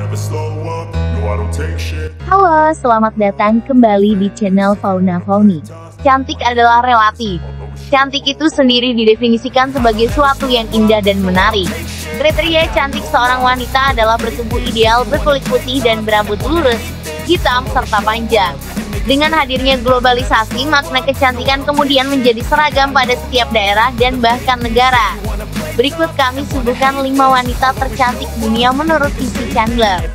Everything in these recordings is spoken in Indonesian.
Halo, selamat datang kembali di channel Fauna Fauni. Cantik adalah relatif. Cantik itu sendiri didefinisikan sebagai suatu yang indah dan menarik. Kriteria cantik seorang wanita adalah bertubuh ideal, berkulit putih dan berambut lurus, hitam serta panjang. Dengan hadirnya globalisasi, makna kecantikan kemudian menjadi seragam pada setiap daerah dan bahkan negara. Berikut kami suguhkan 5 wanita tercantik dunia menurut isi Chandler.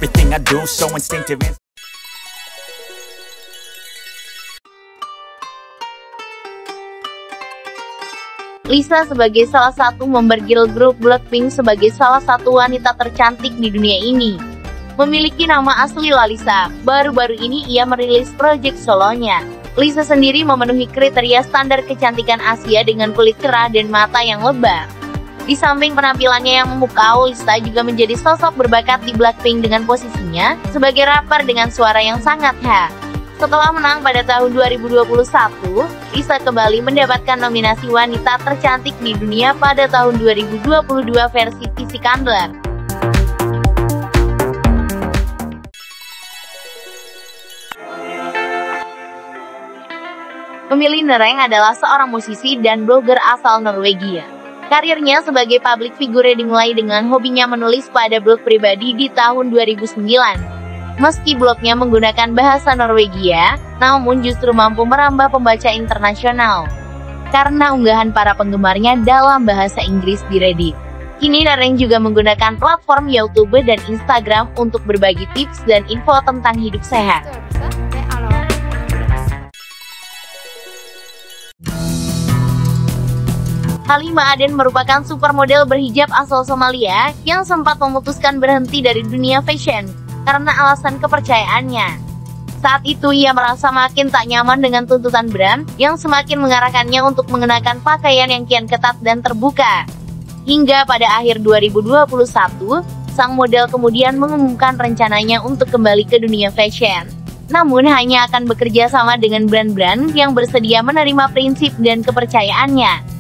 Lisa sebagai salah satu member girl group Blackpink sebagai salah satu wanita tercantik di dunia ini. Memiliki nama asli Lalisa, baru-baru ini ia merilis proyek solonya. Lisa sendiri memenuhi kriteria standar kecantikan Asia dengan kulit cerah dan mata yang lebar. Di samping penampilannya yang memukau, Lisa juga menjadi sosok berbakat di Blackpink dengan posisinya sebagai rapper dengan suara yang sangat khas. Setelah menang pada tahun 2021, Lisa kembali mendapatkan nominasi wanita tercantik di dunia pada tahun 2022 versi PC Candler. Emily Nereng adalah seorang musisi dan blogger asal Norwegia. Karirnya sebagai public figure dimulai dengan hobinya menulis pada blog pribadi di tahun 2009. Meski blognya menggunakan bahasa Norwegia, namun justru mampu merambah pembaca internasional karena unggahan para penggemarnya dalam bahasa Inggris di Reddit. Kini Nereng juga menggunakan platform YouTube dan Instagram untuk berbagi tips dan info tentang hidup sehat. Halima Aden merupakan supermodel berhijab asal Somalia yang sempat memutuskan berhenti dari dunia fashion karena alasan kepercayaannya. Saat itu ia merasa makin tak nyaman dengan tuntutan brand yang semakin mengarahkannya untuk mengenakan pakaian yang kian ketat dan terbuka. Hingga pada akhir 2021, sang model kemudian mengumumkan rencananya untuk kembali ke dunia fashion. Namun hanya akan bekerja sama dengan brand-brand yang bersedia menerima prinsip dan kepercayaannya.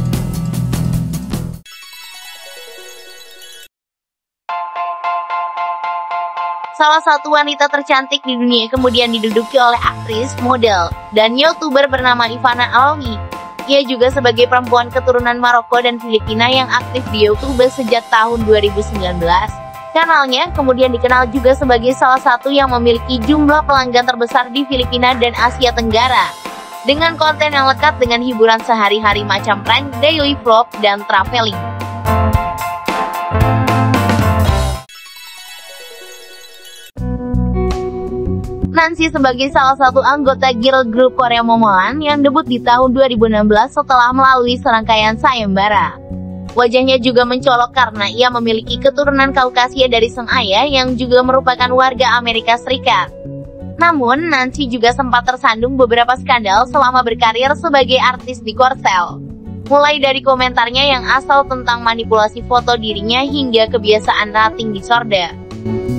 Salah satu wanita tercantik di dunia kemudian diduduki oleh aktris, model, dan YouTuber bernama Ivana Alawi. Ia juga sebagai perempuan keturunan Maroko dan Filipina yang aktif di YouTube sejak tahun 2019. Kanalnya kemudian dikenal juga sebagai salah satu yang memiliki jumlah pelanggan terbesar di Filipina dan Asia Tenggara. Dengan konten yang lekat dengan hiburan sehari-hari macam prank, daily vlog, dan traveling. Nancy sebagai salah satu anggota girl group Korea Momoland yang debut di tahun 2016 setelah melalui serangkaian sayembara. Wajahnya juga mencolok karena ia memiliki keturunan Kaukasia dari sang ayah yang juga merupakan warga Amerika Serikat. Namun, Nancy juga sempat tersandung beberapa skandal selama berkarir sebagai artis di Korsel. Mulai dari komentarnya yang asal tentang manipulasi foto dirinya hingga kebiasaan eating disorder.